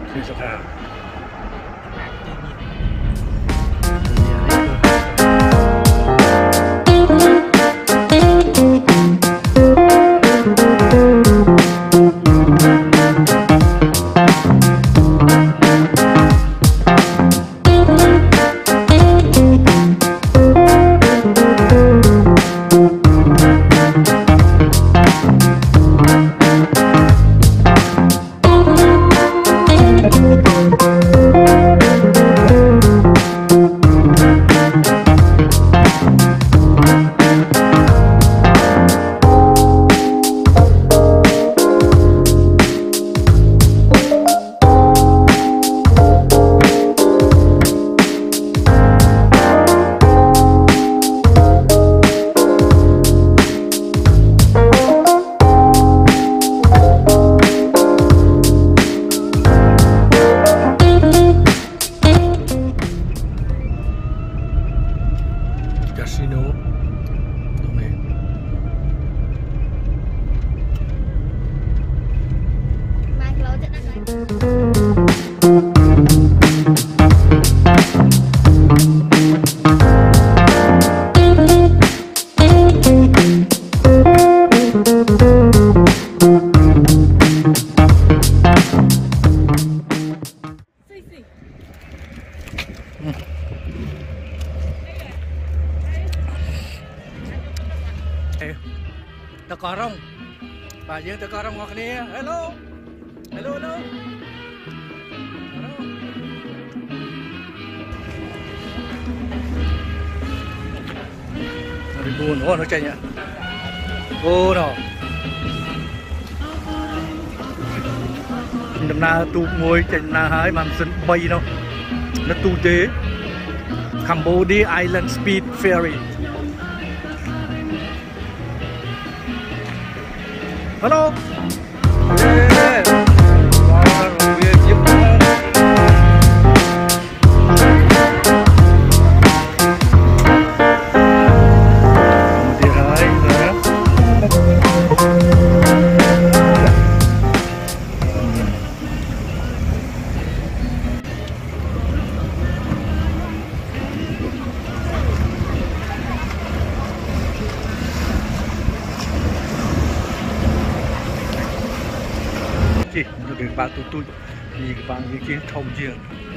คือสภาพตะกอร่องป่าเยอะตะกอร่องงอกนี้ฮัลโหลฮัลโหลฮัลโหลđi buồn quá nó chạy nhá ô nào đầm na tu ngồi chạy na hái mang sân bay đâu nó tu tế Cambodia Island Speed Ferry hello yeah. Được bà tụi vì các bạn những cái thông riêng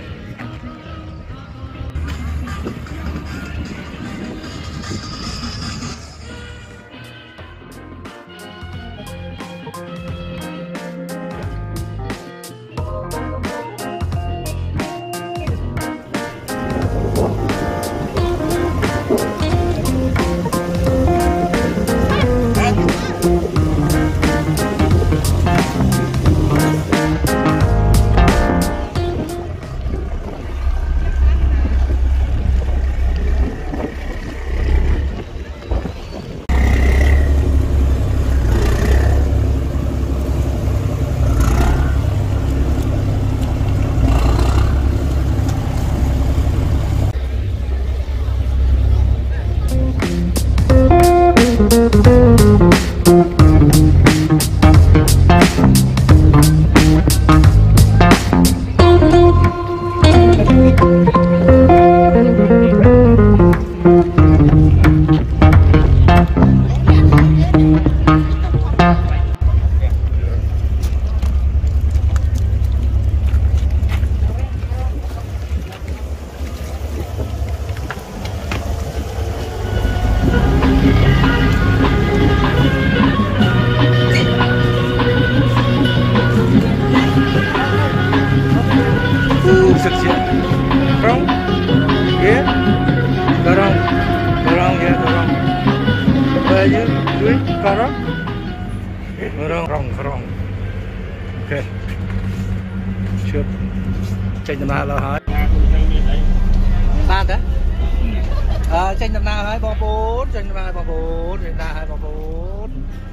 rong ok chưa tranh năm nào hỏi ban thế tranh năm nào hỏi bao bốn tranh năm nào bao bốn tranh năm hai bao bốn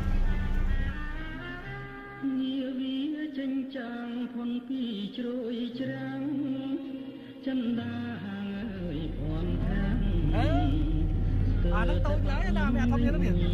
nó tôi nhớ là mẹ không nhớ nó biển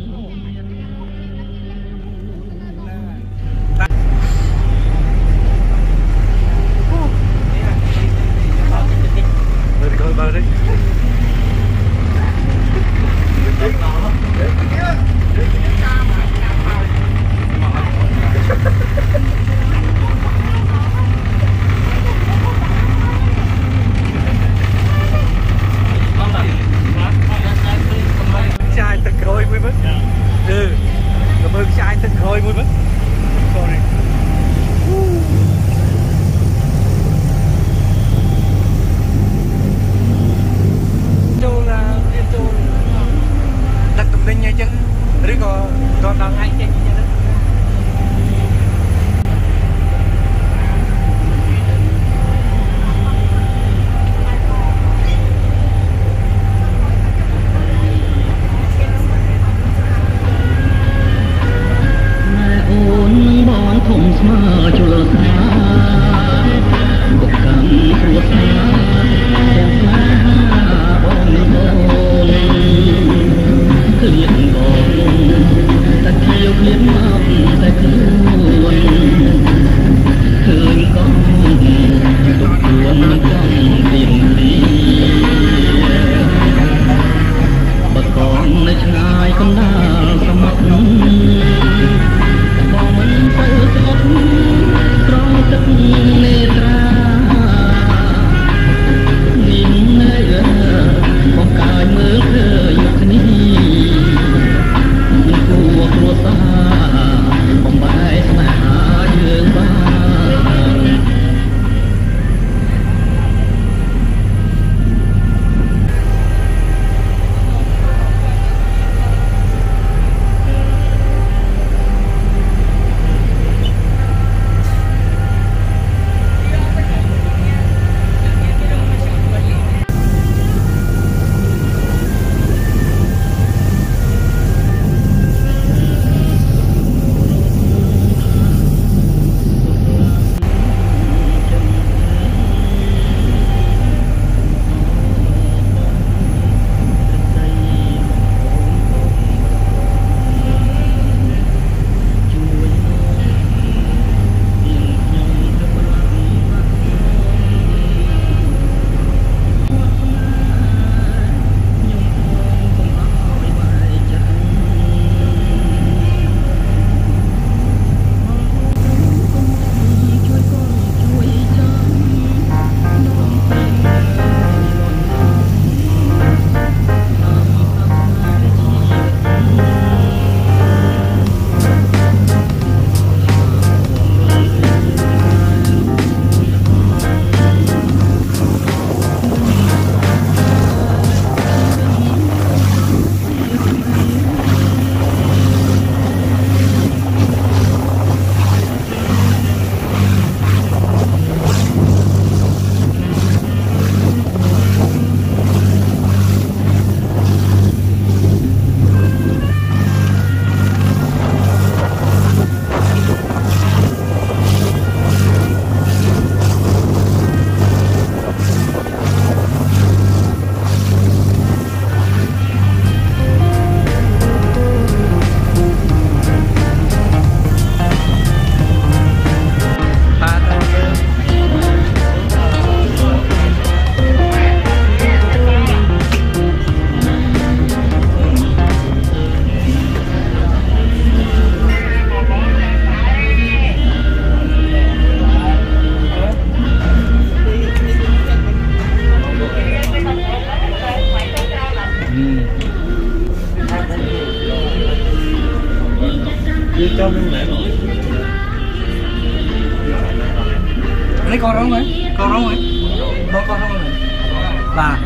con rong ấy con rong này bà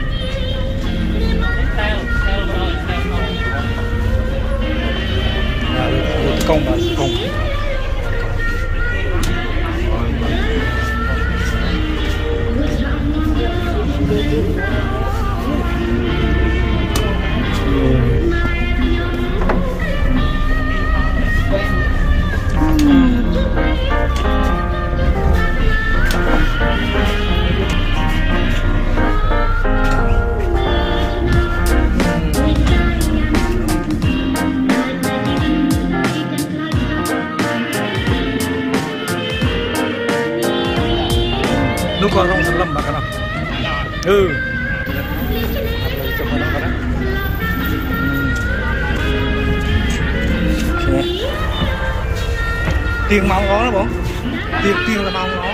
công bà công lúc con rong sầm lâm bà cái nào tiền màu ngó đó bọn tiền là màu ngó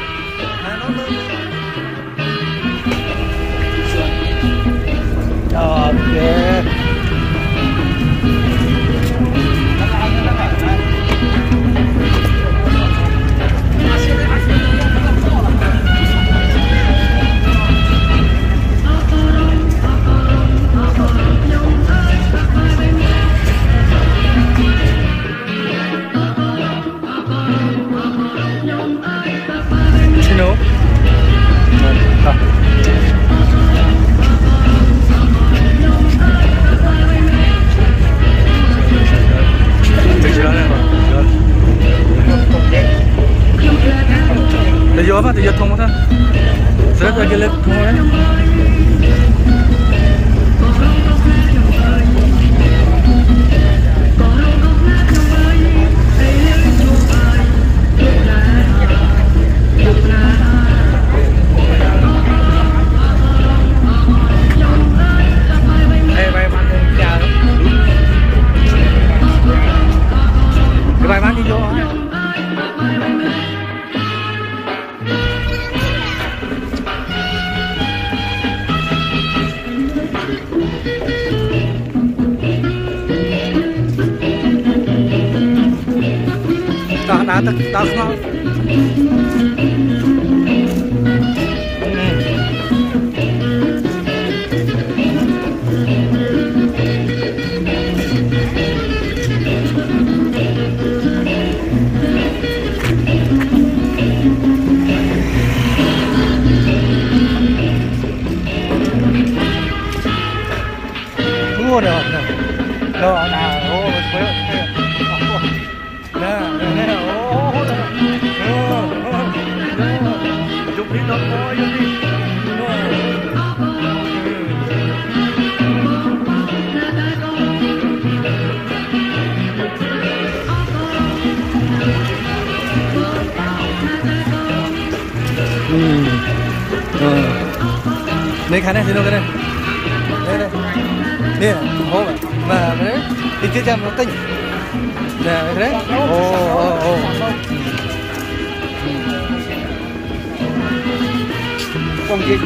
ok Thì giờ thông thôi, rất là cái lớp thông đấy. Đây bài bán chào đó. Cái bài bán đi vô. Tao ngon. Mua được nè. Đó nào, ô nè, đi nó coi đi. Này khả năng gì đâu cái này. Đây. Nè, hố mà đấy. Đi chơi chăm nó tinh. Nè, cái đấy. Ồ. Con gì?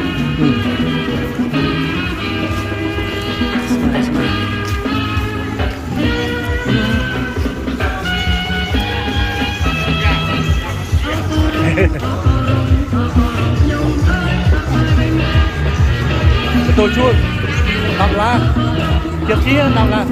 Tôi chua nằm la trước kia nằm la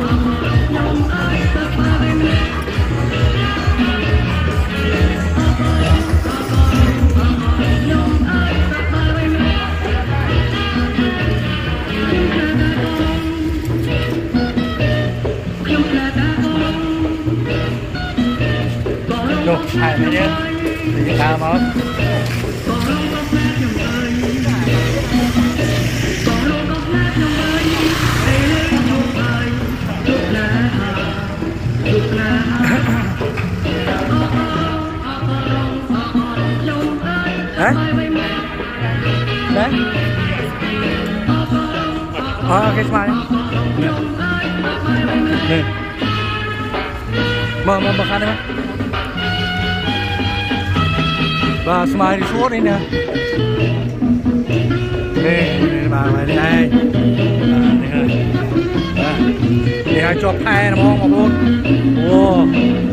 Đâu, hai mấy nhé thì cao mà đấy đấy cái smile này mở khăn đấy và smile đi suốt đi nè đây bà mày đây này để cho phe nó mong một luôn